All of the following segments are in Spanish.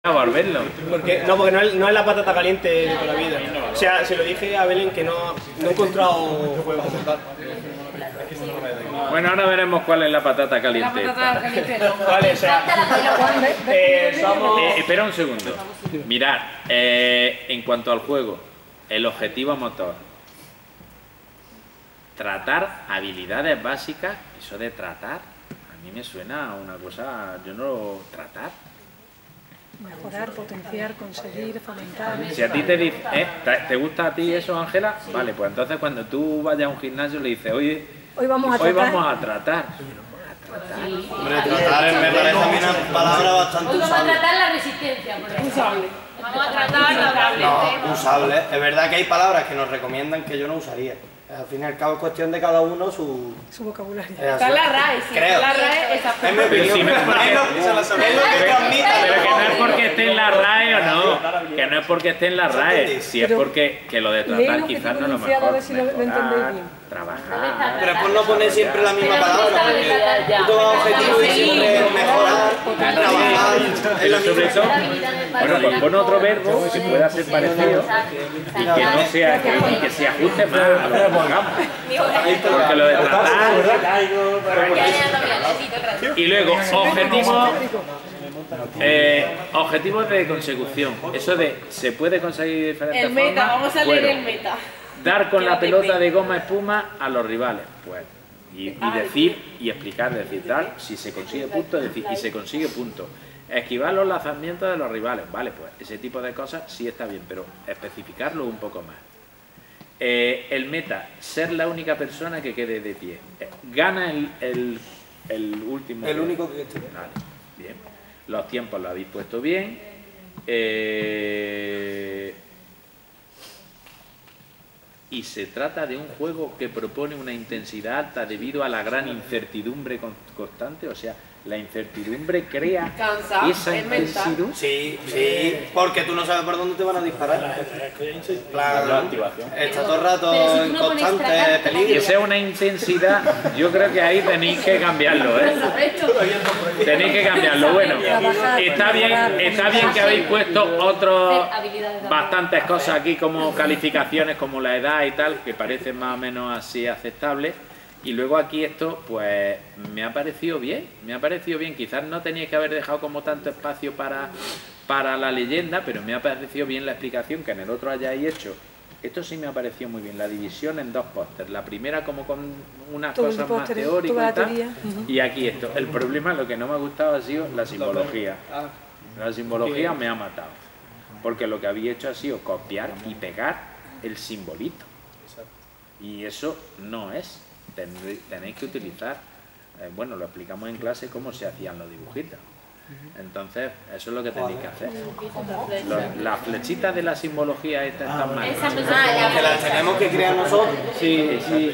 al verlo. Porque, no, porque no es la patata caliente de toda la vida. O sea, se lo dije a Belén que no he encontrado juegos como tal. Bueno, ahora veremos cuál es la patata caliente. La patata caliente no. Vale, o sea, espera un segundo. Mirad, en cuanto al juego, el objetivo motor. Tratar habilidades básicas, eso de tratar, a mí me suena a una cosa, yo no lo... ¿Tratar? Mejorar, potenciar, conseguir, fomentar... Si a ti te dice, ¿te gusta a ti eso, Ángela? Vale, pues entonces cuando tú vayas a un gimnasio le dices, oye, hoy vamos a tratar. Hombre, tratar me parece a mí una palabra bastante Hoy vamos a usable. tratar la resistencia, por ejemplo. Usable. Vamos a tratar la No, usable. Es verdad que hay palabras que nos recomiendan que yo no usaría. Al fin y al cabo es cuestión de cada uno su vocabulario. Está en la RAE, sí. Creo. Está en la RAE esa Es mi opinión. si no es porque- Es lo que transmite. Pero que no es porque esté en la RAE o no, que no es porque esté en la RAE, si es Pero porque que lo de lee tratar lo que quizás te no es lo pronunciado, a mejor, ver si lo entendéis mejorar, bien. trabajar, Pero es por no poner siempre la misma Pero palabra, no sabe porque tratar tú tomas objetivo y siempre es mejorar, trabajar, es lo sobre mismo. todo, bueno, pues pon otro verbo que pueda ser parecido y que no sea, y que se ajuste más a lo que pongamos, porque lo de tratar, y luego objetivos de consecución, eso de se puede conseguir de diferentes El meta, formas. vamos a leer Bueno, el meta. dar con la Quédate pelota pe- de goma espuma a los rivales, pues, y decir y explicar, decir tal, si se consigue punto, decir y se consigue punto. Esquivar los lanzamientos de los rivales, vale, pues ese tipo de cosas sí está bien, pero especificarlo un poco más. El meta, ser la única persona que quede de pie. Gana el último. El único que estoy. Vale, bien. Los tiempos lo habéis puesto bien. Y se trata de un juego que propone una intensidad alta debido a la gran incertidumbre constante, o sea, la incertidumbre crea Cansa, esa es mental. intensidad. Sí, sí, porque tú no sabes por dónde te van a disparar. Claro, está todo el rato Pero si tú en no pones constante tratar, Que peligro. sea una intensidad, yo creo que ahí tenéis que cambiarlo, ¿eh? Tenéis que cambiarlo. Bueno, está bien que habéis puesto otros bastantes cosas aquí como calificaciones, como la edad y tal, que parecen más o menos así aceptables. Y luego aquí esto, pues me ha parecido bien, Quizás no teníais que haber dejado como tanto espacio para la leyenda, pero me ha parecido bien la explicación que en el otro hayáis hecho. Esto sí me ha parecido muy bien, la división en dos pósters. La primera como con unas Todo el cosas más póster, teóricas toda la y tal. teoría. Y aquí esto. El problema, lo que no me ha gustado ha sido la simbología. La simbología me ha matado. Porque lo que había hecho ha sido copiar y pegar el simbolito. Y eso no es. Tenéis que utilizar, bueno, lo explicamos en clase cómo se hacían los dibujitos. Entonces, eso es lo que tenéis que hacer. Las flechitas de la simbología estas están mal. Que las tenemos que crear nosotros. Sí, sí.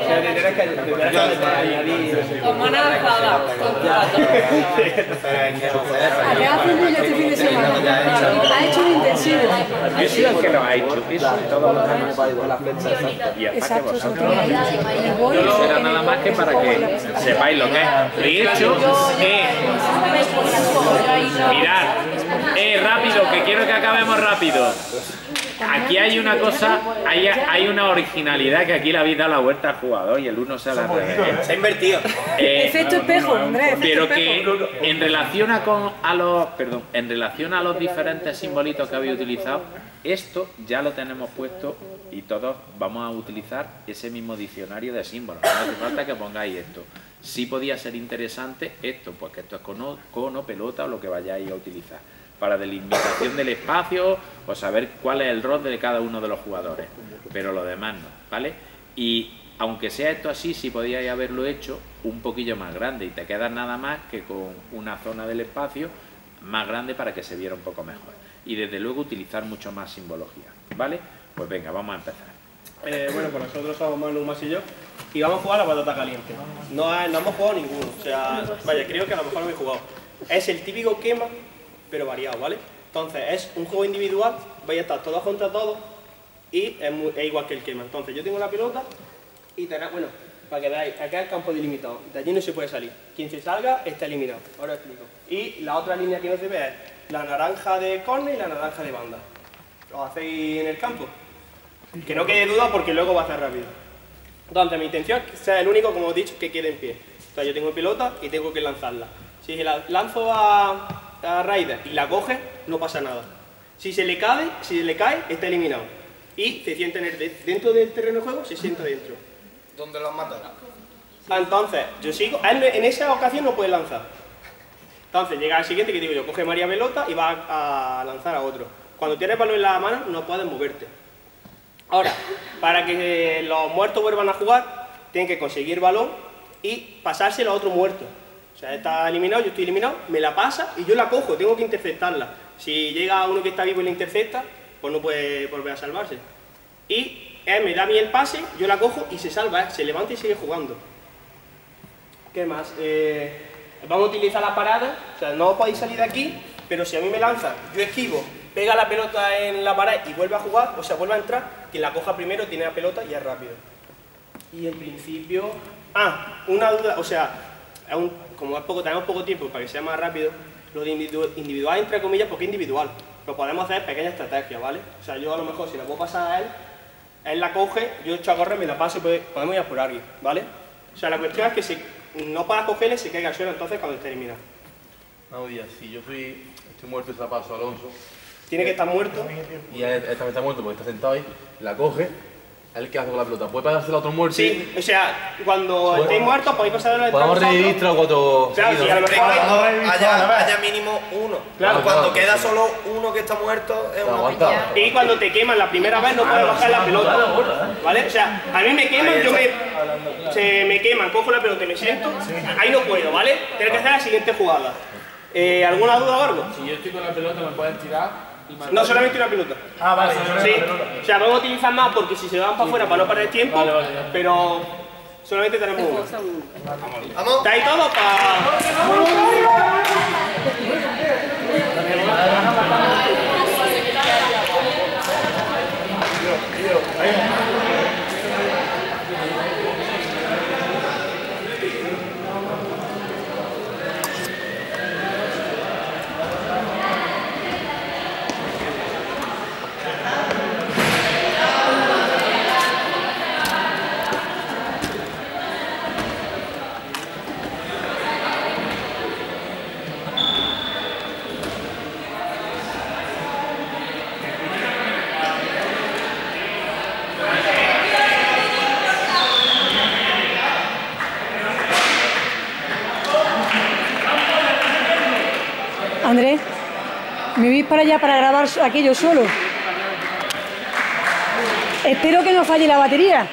Como una alfada, con cuatro. Pero hay que hacer. Acaba haciendo yo este fin de semana. Ha hecho un intensivo. Yo he sido el que lo ha hecho, eso y todo lo demás. Y hasta que Exacto, vosotros. el boli. Eso era nada más que para que sepáis lo que es. De hecho, mirad, rápido, que quiero que acabemos rápido. Aquí hay una cosa, hay una originalidad que aquí le habéis dado la vuelta al jugador y el uno se la revés. Se ha invertido. Efecto espejo, hombre, efecto Pero espejo. que en relación a los diferentes simbolitos que habéis utilizado, esto ya lo tenemos puesto y todos vamos a utilizar ese mismo diccionario de símbolos. No hace falta que pongáis esto. Sí podía ser interesante esto, pues que esto es cono, pelota o lo que vayáis a utilizar. Para delimitación del espacio o saber cuál es el rol de cada uno de los jugadores. Pero lo demás no, ¿vale? Y aunque sea esto así, sí podíais haberlo hecho un poquillo más grande y te quedas nada más que con una zona del espacio más grande para que se viera un poco mejor. Y desde luego utilizar mucho más simbología, ¿vale? Pues venga, vamos a empezar. bueno, pues nosotros somos Manu, Mas y yo, y vamos a jugar a la patata caliente. No hemos jugado ninguno, o sea, vaya, creo que a lo mejor no he jugado. Es el típico quema, pero variado, ¿vale? Entonces, es un juego individual, vais a estar todos contra todos, y es igual que el quema. Entonces, yo tengo la pelota, y bueno, para que veáis, acá es el campo delimitado, de allí no se puede salir. Quien se salga está eliminado, ahora os explico. Y la otra línea que no se ve es la naranja de córner y la naranja de banda. Lo hacéis en el campo. Que no quede duda porque luego va a hacer rápido. Entonces, mi intención es que sea el único, como he dicho, que quede en pie. Entonces, yo tengo pelota y tengo que lanzarla. Si la lanzo a Raider y la coge, no pasa nada. Si se le cae, está eliminado. Y se siente dentro del terreno de juego, se sienta dentro. ¿Dónde lo han matado? Entonces, yo sigo. Él en esa ocasión no puede lanzar. Entonces, llega al siguiente que digo yo, coge María pelota y va a lanzar a otro. Cuando tienes el balón en la mano, no puedes moverte. Ahora, para que los muertos vuelvan a jugar, tienen que conseguir balón y pasárselo a otro muerto. O sea, está eliminado, yo estoy eliminado, me la pasa y yo la cojo, tengo que interceptarla. Si llega uno que está vivo y la intercepta, pues no puede volver a salvarse. Y él me da a mí el pase, yo la cojo y se salva, se levanta y sigue jugando. ¿Qué más? Vamos a utilizar la parada, o sea, no podéis salir de aquí, pero si a mí me lanza, yo esquivo, pega la pelota en la pared y vuelve a jugar, o sea, vuelve a entrar, quien la coja primero tiene la pelota y es rápido. Y en principio... una duda, o sea, como tenemos poco tiempo para que sea más rápido, lo de individual, entre comillas, porque es individual, pero podemos hacer pequeñas estrategias, ¿vale? O sea, yo a lo mejor si la puedo pasar a él, él la coge, yo echo a correr, me la paso y podemos ir a por alguien, ¿vale? O sea, la cuestión es que si no para cogerle, se caiga al suelo entonces cuando esté eliminado. No, ya, si yo estoy muerto y se la paso a Alonso, Tiene que estar muerto. y él también está muerto porque está sentado ahí, la coge, ¿él qué hace con la pelota? ¿Puede pasársela a otro muerto? Sí, o sea, cuando estéis muertos podéis pasarlo a Podemos revivir 3 o 4 Claro, sí, a lo mejor Cuando haya mínimo uno. Claro, Cuando claro. queda solo uno que está muerto, es una aguanta. piña. y cuando te queman la primera vez no puedes bajar la pelota, ¿vale? O sea, a mí me queman, me queman, cojo la pelota y me siento, ahí no puedo, ¿vale? Tengo que hacer la siguiente jugada. ¿Alguna duda o algo? Si yo estoy con la pelota, me pueden tirar y matar. No, solamente una pelota. Vale, Sí, o sea, vamos a utilizar más porque si se van para afuera para no perder tiempo, Vale, ya. pero solamente tenemos uno. Vamos. ¿Está ahí todo? Andrés, ¿me vais para allá para grabar aquello solo? Espero que no falle la batería.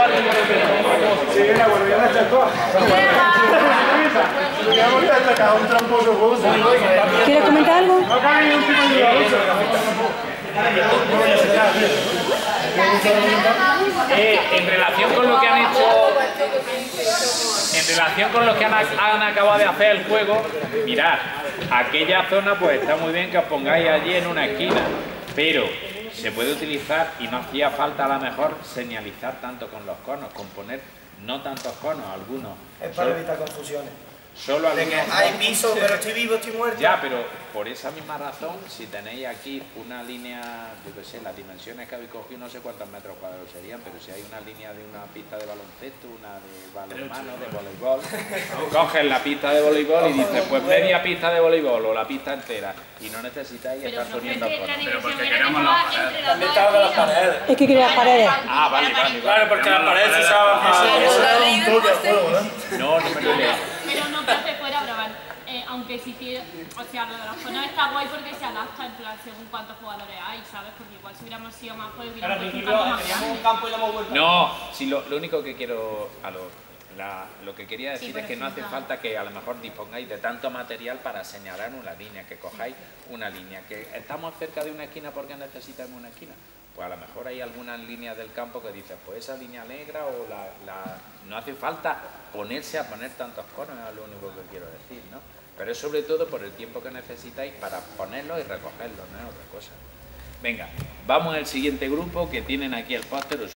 ¿Quieres comentar algo? En relación con lo que han hecho, en relación con lo que han acabado de hacer el juego, mirad, aquella zona pues está muy bien que os pongáis allí en una esquina, pero se puede utilizar y no hacía falta a lo mejor señalizar tanto con los conos, con poner no tantos conos, algunos. Es para evitar confusiones. Solo De que hay piso, pero estoy vivo, estoy muerto. Ya, pero por esa misma razón, si tenéis aquí una línea, yo qué sé, las dimensiones que habéis cogido, no sé cuántos metros cuadrados serían, pero si hay una línea de una pista de baloncesto, una de balonmano, de voleibol, coges la pista de voleibol y dices, pues media pista de voleibol o la pista entera, y no necesitáis estar poniendo conos. Pero porque queremos las paredes. Es que quería paredes. Ah, vale, vale. Claro, porque las paredes se usaban No, no me lo he leído. Pero no creo que fuera grabar. Aunque sí que, o sea, lo de los conos está guay porque se adapta en plan según cuántos jugadores hay, ¿sabes? Porque igual si hubiéramos sido más, pues hubiéramos puesto un campo más teníamos un grande. campo y lo hemos vuelto. No, si lo único que quiero, lo que quería decir Sí, es que no hace pero falta que a lo mejor dispongáis de tanto material para señalar una línea, que cojáis una línea, que estamos cerca de una esquina porque necesitamos una esquina. Pues a lo mejor hay algunas líneas del campo que dices, pues esa línea negra o no hace falta ponerse a poner tantos conos, es lo único que quiero decir, ¿no? Pero es sobre todo por el tiempo que necesitáis para ponerlos y recogerlos, no es otra cosa. Venga, vamos al siguiente grupo que tienen aquí el póster.